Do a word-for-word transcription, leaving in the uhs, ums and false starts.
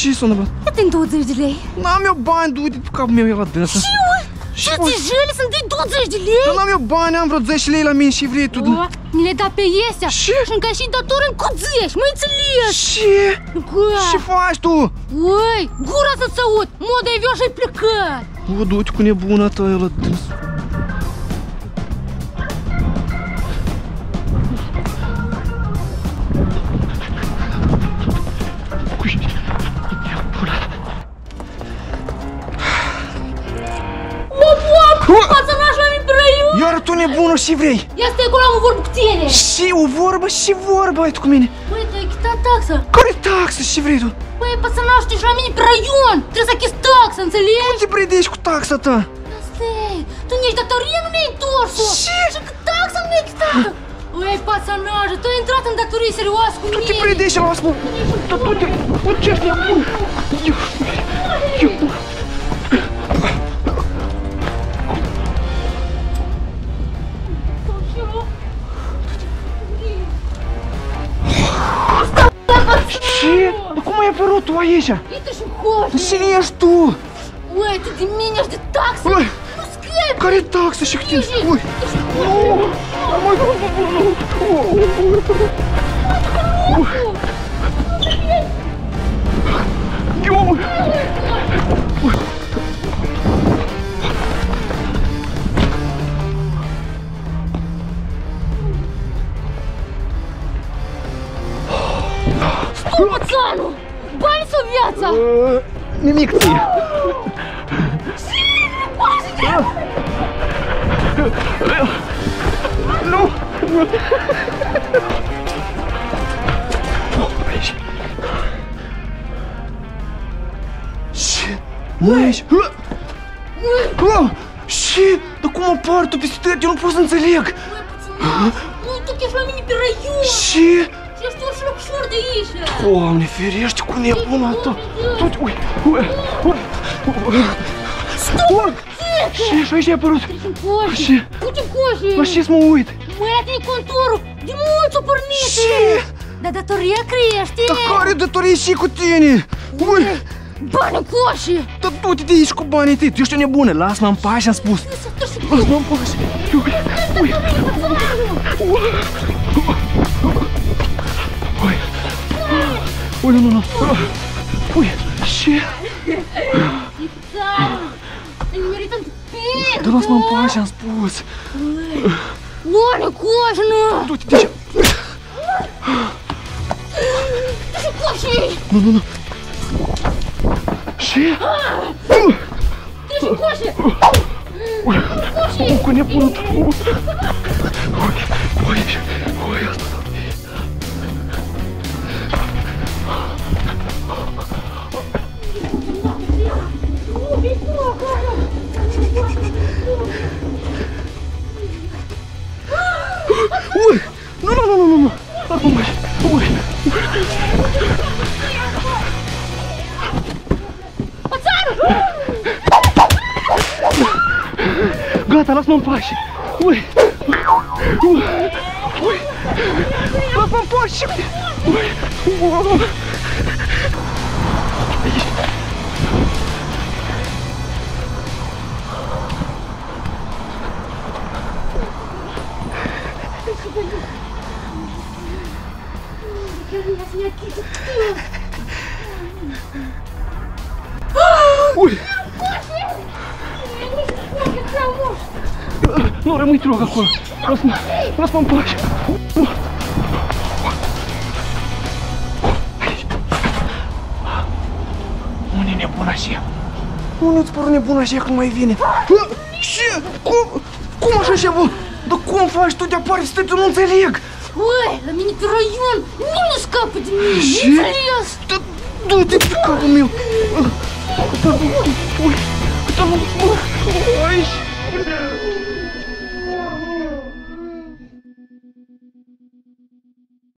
Ce s-a întâmplat? Ia-te-mi douăzeci de lei. N-am eu bani, du-te pe capul meu, e la dânsă. Ce, mă? Și ți jele să-mi dai douăzeci de lei? Dar n-am eu bani, am vreo zece lei la mine și vrei tu. O, ni le da pe iesea. Ce? Și încă și dator în cuțești, mă înțelegi? Ce? Gă. Ce faci tu? Ui, gura să-ți aud, moda e avion și-ai plecat. O, du-te cu nebuna ta, e la dânsă. Pățănaș la mine pe raion. Iar tu nebună și vrei? Ia stai acolo, am o vorbă cu tine. Și o vorbă și vorba ai tu cu mine. Băi, tu ai chitat taxa. Care taxă și vrei tu? Băi, pățănaș, tu ești la mine pe raion. Trebuie să achizi taxa, înțelegi? Nu te predești cu taxa ta. Dar stai, tu nu-ești datorie, nu mi-ai întors-o. Ce? Și că taxa nu mi-ai chitată. Băi, pățănaș, tu ai intrat în datorie serioasă cu Tu mine. te predești, lasă-mă. Tu te... O, ce-ești nebun? Eu... Eu... Ce? Dar cum ai apărut tu aici? Uite și coșe. Cine ești tu? Ui, tu de mine ești de taxă. Ui. Nu scrie. Care taxă și cât ești? Ui! Nu! Mai Eu! Stai, mățanu! Bani sau viața? Nimic ție! Nu! Ce? Nu ești? Ce? Dar cum apar tu peste tăiat? Eu nu pot să înțeleg! Nu, tu că ești la mine pe raion! Ce? Și ești orice locșor de aici! Doamne, ferește cu nebuna ta! Uite, ui, ui, ui, ui! Stop! Ce? Și aici ai apărut? Coșe! Ce? Uite coșe! La ce-ți mă uit? Măi, ate-i conturul! De mult s-o pornit! Ce? Dar datoria crește! Dar care datorie și cu tine? Ui! Bani în coșe! Dar du-te de aici cu banii tăi, tu ești o nebună, lasă-mă în pace, am spus! Lasă-mă în pace! Ui! Ui! Ui! Ui, nu, nu, nu! Ui! Ce? Îi merită în Dar lasă-mă în pace, am spus! Bani în coșe, nu! Du-te de aici! Ce coșe? Nu, nu, nu! Ce? Ce coșe? Ui! Ui, cu nebună ta! Ui! Ui! Ui, asta da! Ui! Nu, nu, nu, nu, nu, nu! Lasă-mă mai! Ui! Gata, lasă-mă în pace! Ui! Ui! Ui! Lasă-mă în pace! Ui! Ui! Ui! Nu, rămâi te rog acolo! Lasă-mă! Lasă-mă în pace! Unde e nebuna aceea? Unde-ți pără nebuna aceea când mai vine? Ce? Cum? Cum așa așa, bă? Dar cum faci tu de apare să tu nu înțeleg? Ui, la mine pe raion, nimeni nu scapă de mine, Ce? nu înțeles? Du-te pe capul meu! Câtă nu... Ui! Câtă nu... Aici!